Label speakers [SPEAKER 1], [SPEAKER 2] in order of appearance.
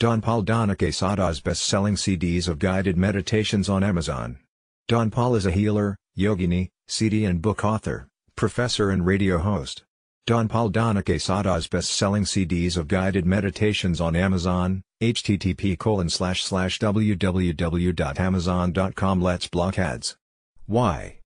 [SPEAKER 1] Donpal Dhanakesada's best-selling CDs of guided meditations on Amazon. Donpal is a healer, yogini, CD and book author, professor and radio host. Donpal Dhanakesada's best-selling CDs of guided meditations on Amazon, http://www.amazon.com. Let's block ads. Why?